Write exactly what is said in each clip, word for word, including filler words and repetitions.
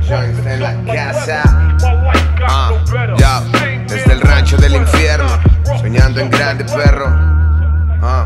Jones está en la casa. Ah, ya, desde el rancho del infierno, soñando en grande, perro. Ah,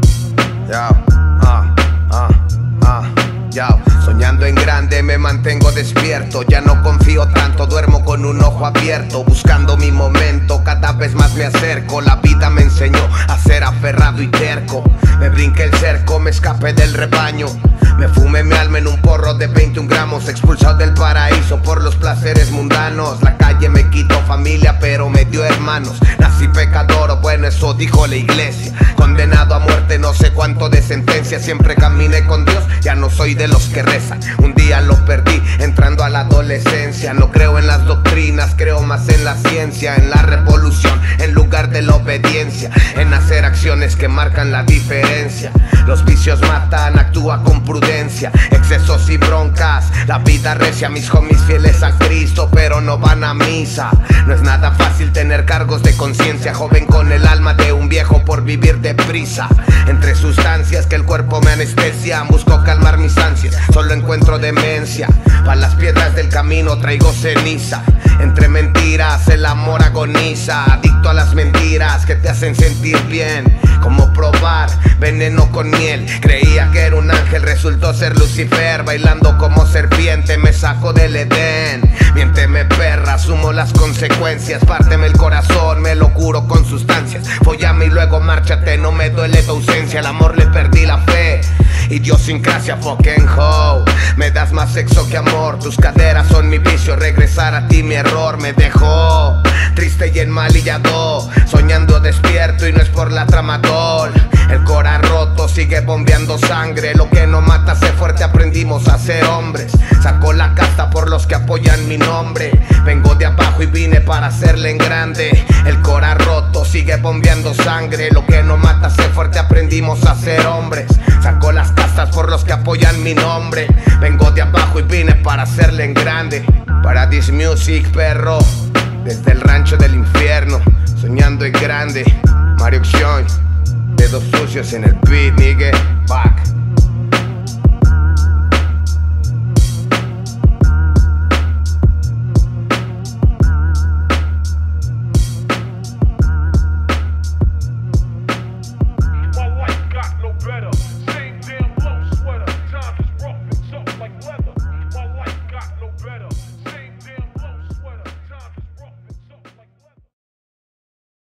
ya, ah, ah, ah, ya. Soñando en grande me mantengo despierto. Ya no confío tanto, duermo con un ojo abierto. Buscando mi momento, cada vez más me acerco. La vida me enseñó a ser aferrado y terco. Me brinqué el cerco, me escapé del rebaño. Me fumé mi alma en un porro de veintiún gramos. Expulsado del paraíso por los placeres mundanos. La calle me quitó familia pero me dio hermanos. Nací pecador, o bueno eso dijo la iglesia. Condenado a muerte, no sé cuánto de sentencia. Siempre caminé con Dios, ya no soy de los que rezan. Un día lo perdí entrando a la adolescencia. No creo en las doctrinas, creo más en la ciencia. En la revolución en lugar de la obediencia. En hacer acciones que marcan la diferencia. Los vicios matan, actúa con prudencia. Excesos y broncas, la vida recia. Mis homies fieles a Cristo pero no van a misa. No es nada fácil tener cargos de conciencia. Joven con el alma de un viejo por vivir deprisa. Entre sustancias que el cuerpo me anestesia. Busco calmar mis ansias, solo encuentro demencia. Pa' las piedras del camino traigo ceniza. Entre mentiras el amor agoniza. Adicto a las mentiras que te hacen sentir bien. Como probar veneno con miel. Creía que era un ángel, resultó ser Lucifer. Bailando como serpiente me saco del Edén. Miénteme perra, asumo las consecuencias. Párteme el corazón, me lo curo con sustancias. Follame y luego márchate, no me duele tu ausencia. Al amor le perdí la fe. Idiosincrasia fucking ho. Me das más sexo que amor. Tus caderas son mi vicio. Regresar a ti mi error me dejó triste y enmalillado. Soñando despierto y no es por la tramadol. El cora roto sigue bombeando sangre. Lo que no mata hace fuerte, aprendimos a ser hombres. Saco la casta por los que apoyan mi nombre. Vengo de abajo y vine para hacerle en grande. El cora roto sigue bombeando sangre. Lo que no mata hace fuerte, aprendimos a ser hombres. Saco las castas por los que apoyan mi nombre. Vengo de abajo y vine para hacerle en grande. Paradise Music, perro. Desde el rancho del infierno, soñando en grande. Mario Jones, dedos sucios en el beat, nigga. Back.